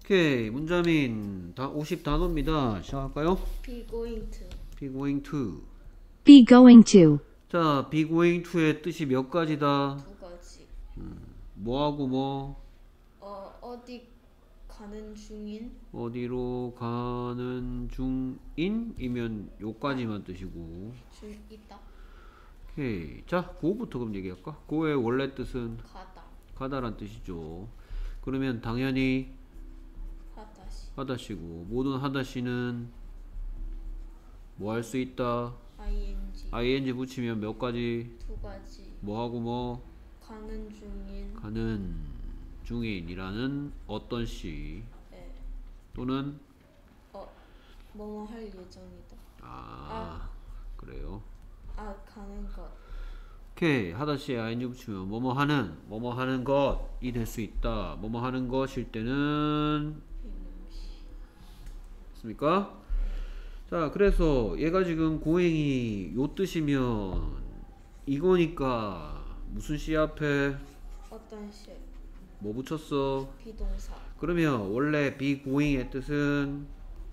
오케이. 문자민 50 단어입니다. 시작할까요? Be going to. be going to. Be going to. 자, be going to의 뜻이 몇 가지다? 두 가지. 뭐하고 뭐? 어디 가는 중인. 어디로 가는 중인이면 요까지만 뜻이고. 중 있다. 오케이. 자, 고부터 그럼 얘기할까? 고의 원래 뜻은 가다. 가다란 뜻이죠. 그러면 당연히 하다시. 하다시고, 모든 하다시는 뭐 할 수 있다? ing 붙이면 몇 가지? 두 가지. 뭐하고 뭐? 가는 중인. 가는 중인이라는 어떤 시 네. 또는 뭐뭐 할 예정이다. 그래요. 가는 것. 오케이. 하다시에 ing 붙이면 뭐뭐 하는 것이 될 수 있다. 뭐뭐 하는 것일 때는 맞습니까? 자, 그래서 얘가 지금 고행이 요 뜻이면 이거니까 무슨 시 앞에 어떤 시? 뭐 붙였어? 비동사. 그러면 원래 be going의 뜻은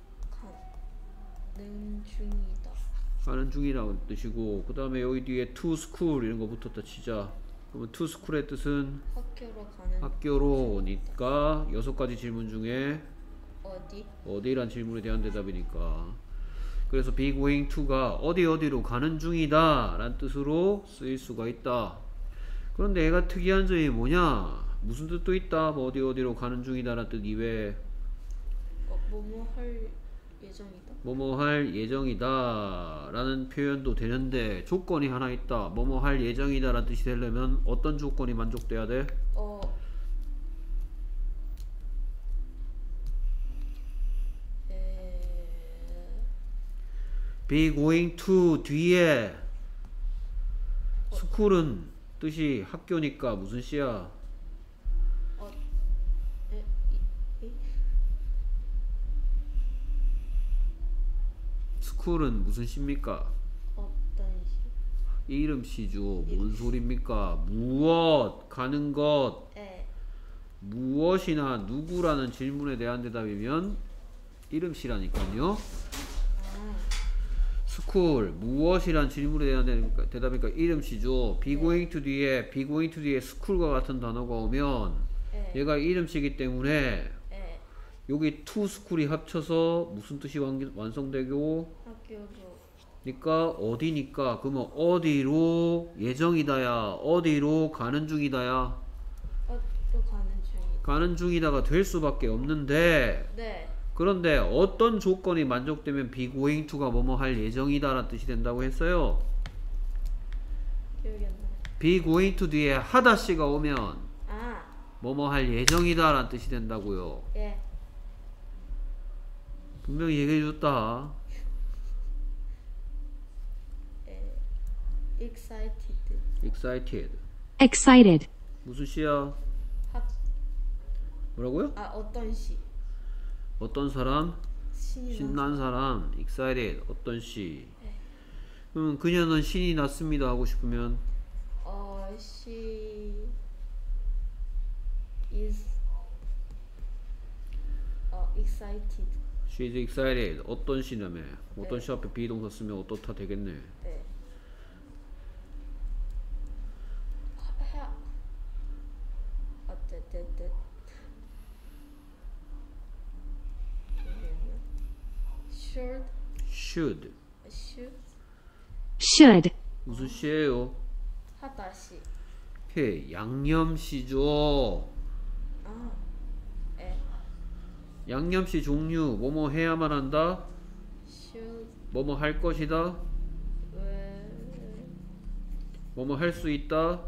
가는 중이다. 가는 중이라는 뜻이고, 그 다음에 여기 뒤에 to school 이런 거 붙었다 치자. 그러면 to school의 뜻은 학교로 가는. 학교로니까 6가지 질문 중에 어디? 어디란 질문에 대한 대답이니까. 그래서 be going to가 어디로 가는 중이다 라는 뜻으로 쓰일 수가 있다. 그런데 얘가 특이한 점이 뭐냐? 무슨 뜻도 있다. 뭐 어디로 가는 중이다 라는 뜻 이외에 뭐뭐 할 예정이다. 뭐뭐 할 예정이다 라는 표현도 되는데 조건이 하나 있다. 뭐뭐 할 예정이다 라는 뜻이 되려면 어떤 조건이 만족돼야 돼? be going to 뒤에 school은 뜻이 학교니까 무슨 시야? school은 무슨 시입니까? 어떤 시? 이름 시죠. 뭔 소리입니까? 무엇 가는 것 무엇이나 누구라는 질문에 대한 대답이면 이름 시라니까요. school 무엇이란 질문에 대한 대답이니까 이름 시죠. be going to 뒤에 school과 같은 단어가 오면 얘가 이름 시기 때문에 여기 to school이 합쳐서 무슨 뜻이 완성되고 학교로. 그러니까 어디니까 그러면 어디로 예정이다야 어디로 가는 중이다야 또 가는 중이다. 가는 중이다가 될 수밖에 없는데 네. 그런데 어떤 조건이 만족되면 be going to가 뭐뭐 할 예정이다 라는 뜻이 된다고 했어요. 기억이 안 나요. be going to 뒤에 하다시가 오면 뭐뭐 할 예정이다 라는 뜻이 된다고요. 예. 분명히 얘기해줬다. excited Excited. 무슨 시야? 뭐라고요? 어떤 시? 어떤 사람? 신이 신난 사람. excited 어떤 시? 그럼 그녀는 신이 났습니다 하고 싶으면 she is excited. she's excited 어떤 시냐며. 어떤 시 앞에 비동사 쓰면 어떻다 되겠네. 네. 어쨌든 should Should. 무슨 시예요? 하다시. 오케이. 양념시죠. 양념시 종류 뭐뭐 해야만 한다. should 뭐뭐 할 것이다. 뭐뭐 할 수 있다.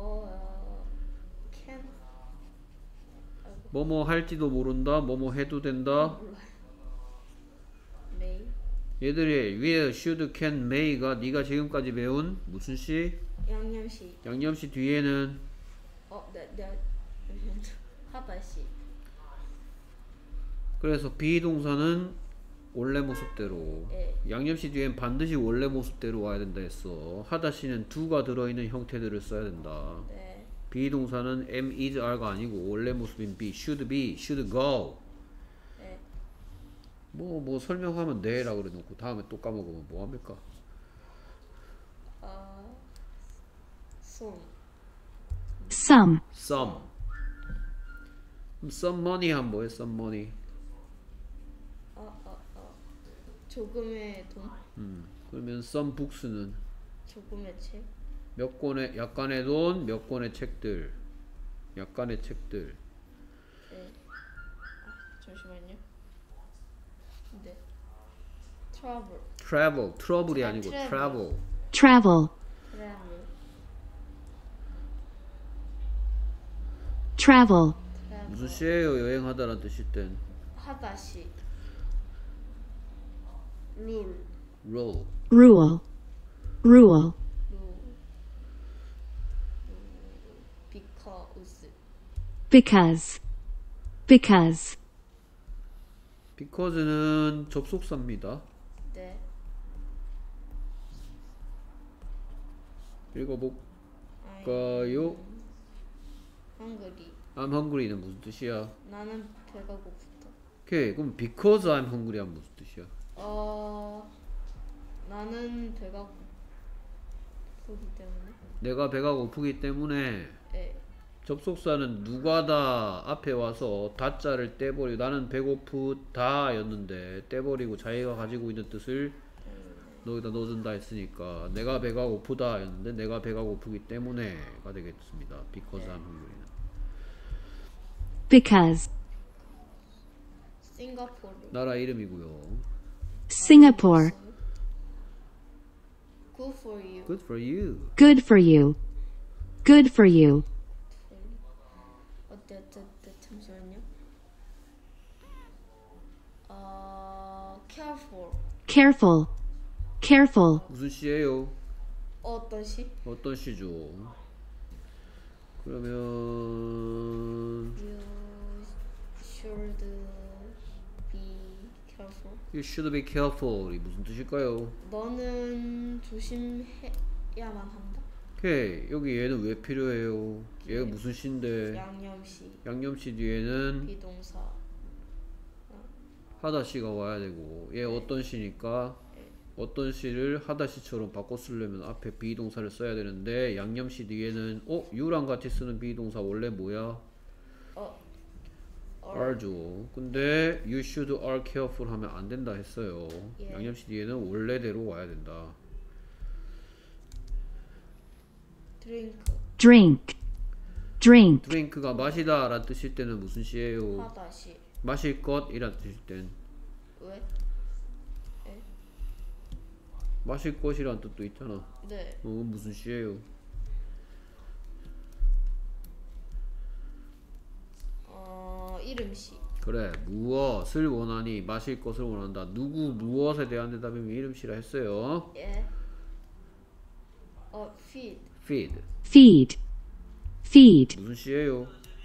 can 뭐뭐 할지도 모른다. 뭐뭐 해도 된다. may 얘들이 will, should, can, may가 네가 지금까지 배운 무슨 시? 양념시. 양념시 뒤에는 네. 하다시. 그래서 비동사는 원래 모습대로 양념시 뒤엔 반드시 원래 모습대로 와야 된다 했어. 하다시는 do가 들어있는 형태들을 써야 된다. 네. 비동사는 am, is, are가 아니고 원래 모습인 be, should be, should go 뭐 설명하면 네라 그래 놓고 다음에 또 까먹으면 뭐 합니까? 손. some, some. 그럼 some money 하면 뭐예요? some money. 조금의 돈. 그러면 some books는 조금의 책. 몇 권의 약간의 돈, 몇 권의 책들. 약간의 책들. 네. 잠시만요. 네. travel. travel. trouble이 아니고 travel. travel. travel, travel. travel, 무슨 시예요? 여행하다라는 뜻일 땐 하다시. 룰. rule. rule, rule, because. because, because는 접속사입니다. 네. 읽어볼까요? hungry. I'm hungry는 무슨 뜻이야? 나는 배가 고프다. 오케이, 그럼 because I'm hungry 하면 무슨 뜻이야? 나는 배가 고프기 때문에. 내가 배가 고프기 때문에 네. 접속사는 누가다 앞에 와서 다자를 떼버리고 나는 배고프다 였는데 떼버리고 자기가 가지고 있는 뜻을 너기다 넣어준다 했으니까 내가 배가 고프다 였는데 내가 배가 고프기 때문에가 되겠습니다. because I'm hungry는. because, 싱가포르. 나라 이름이고요. Singapore, good for you. Good for you. good for you, good for you, 잠시만요. careful. careful, careful, 무슨 시예요? 어떤 시? 어떤 시죠? 그러면 You should be careful. You should be careful 이 무슨 뜻일까요? 너는 조심해야만 한다. 오케이, 여기 얘는 왜 필요해요? 얘가 무슨 시인데 양념시. 양념시 뒤에는 비동사. 하다시가 와야 되고 얘 어떤 시니까 어떤 시를 하다시처럼 바꿔 쓰려면 앞에 비동사를 써야 되는데 양념시 뒤에는 you랑 같이 쓰는 비동사 원래 뭐야? are죠. 근데 you should are careful 하면 안 된다 했어요. 예. 양념시 뒤에는 원래대로 와야 된다. drink. drink, drink, drink가 마시다 라는 뜻일 때는 무슨 시예요? 하다시. 마실 것이란 뜻일 땐 왜? 마실 것이란 뜻도 있잖아. 네. 무슨 시예요? 이름시. 그래, 무엇을 원하니? 마실 것을 원한다. 누구 무엇에 대한 대답이면 이름시라 했어요. 예. feed. feed feed, feed, 무슨 시예요?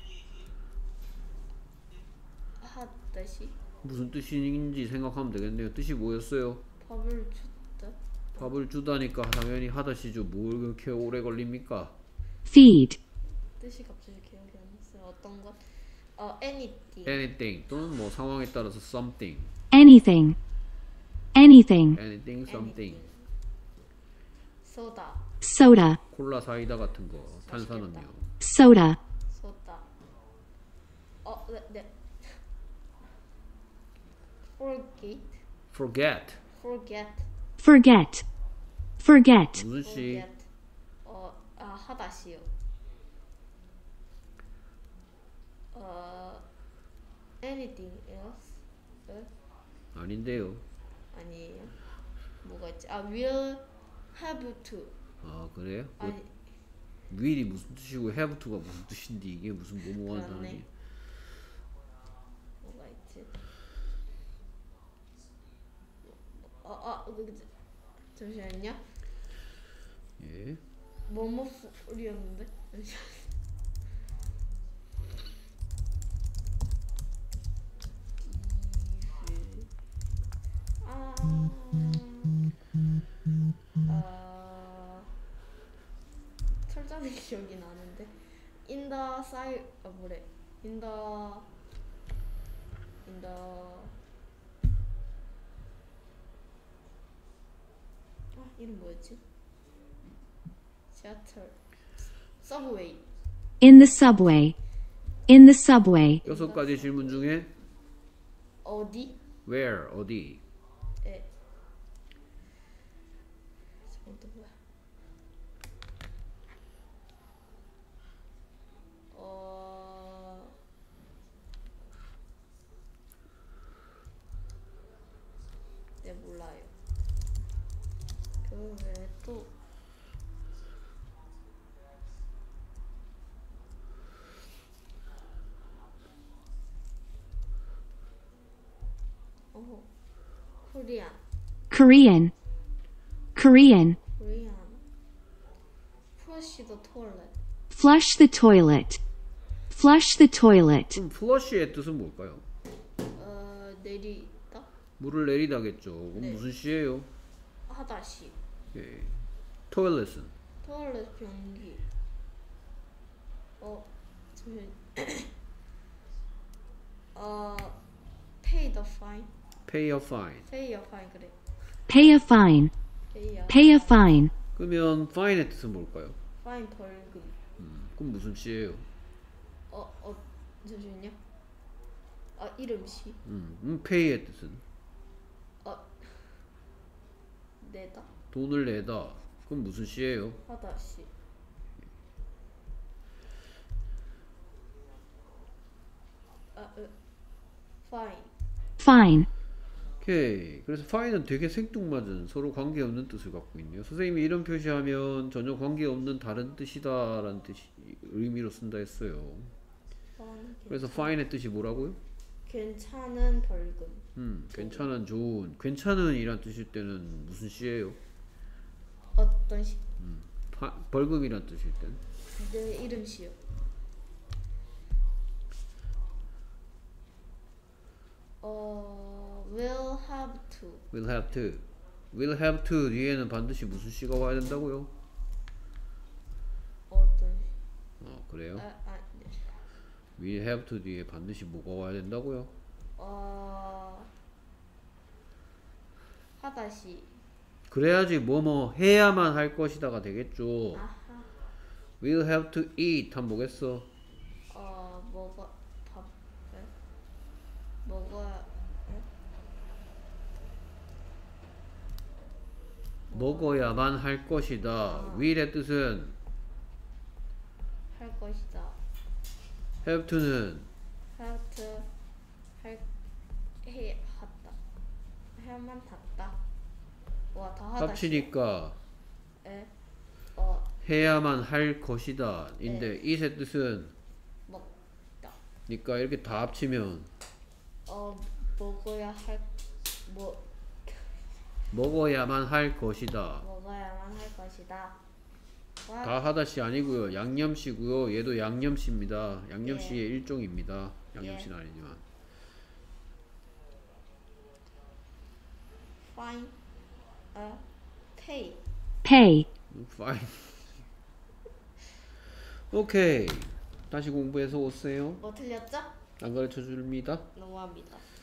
하다시. 무슨 뜻인지 생각하면 되겠네요. 뜻이 뭐였어요? 밥을 줬다. 밥을 주다니까 당연히 하다시죠. 뭘 그렇게 오래 걸립니까? feed, 뜻이 갑자기 기억이 안 났어요. 어떤 것? anything. anything 또는 뭐 상황에 따라서 something, anything, anything, anything, something. 소다. soda, 콜라, 사이다 같은 거, 탄산음료. soda, 소다. 네. forget. forget forget. forget, forget, 무슨 시? forget. 하다시요. anything else? 아닌데요. 아니에요. 뭐가 있지? will have to. 아 그래요? 아니, will이 무슨 뜻이고 have to가 무슨 뜻인데 이게 무슨 뭐뭐하는 그렇네. 단어지? 뭐가 있지? 잠시만요. 예. 뭐뭐 풀이었는데? 철자는 기억이 나는데 in the side 뭐래 in the 이름 뭐였지? 지하철. 서브웨이. In the subway. In the subway. 6가지 질문 중에 어디? where 어디? 에. 저것도 뭐야? 네, 몰라요. 그 외에 또 코리안. Korean. Korean. 코리안. Flush the toilet. Flush the toilet. Flush the toilet. 그럼 flush의 뜻은 뭘까요? 내리다? 물을 내리다겠죠. 그럼 네. 무슨 시예요? 하다시. 예. toilet은 토일렛 변기. 잠시만. Pay the fine. pay a fine. Pay your fine 그래. Pay a fine. Pay your Pay a fine. 그러면 fine의 뜻은 뭘까요? fine 벌금. 그럼 무슨 시예요? 잠시만요. 이름시. pay의 뜻은 내다. 돈을 내다. 그럼 무슨 시예요? 하다시. fine. Fine. 오케이. 그래서 fine은 되게 생뚱맞은 서로 관계없는 뜻을 갖고 있네요. 선생님이 이런 표시하면 전혀 관계없는 다른 뜻이다라는 의미로 쓴다 했어요. 그래서 fine의 뜻이 뭐라고요? 괜찮은 벌금. 괜찮은, 좋은. 괜찮은 이란 뜻일 때는 무슨 시예요? 어떤 시? 벌금이란 뜻일 때는? 내 이름시요. will have to. will have to. will have to 뒤에는 반드시 무슨 시가 와야 된다고요? 어떤 시? 그래요? 네. will have to 뒤에 반드시 뭐가 와야 된다고요? 하다시. 그래야지 뭐뭐 해야만 할 것이다가 되겠죠. 아하. will have to eat 하면 뭐겠어? 먹어야. 먹어야만 할 것이다. will의 뜻은 할 것이다. have to는 have to. 했다. 해야만 탔다. 와, 다 하다. 합치니까 에. 해야만 할 것이다. 인데 it의 뜻은 먹다. 그러니까 이렇게 다 합치면 먹어야 할 먹어야만 할 것이다. 먹어야만 할 것이다. 와. 다 하다시 아니고요. 양념시고요. 얘도 양념시입니다. 양념시의 예. 일종입니다. 양념시는 아니지만. fine. pay. Pay. fine. 오케이. 다시 공부해서 오세요. 뭐 틀렸죠? 안 가르쳐 줍니다. 너무합니다.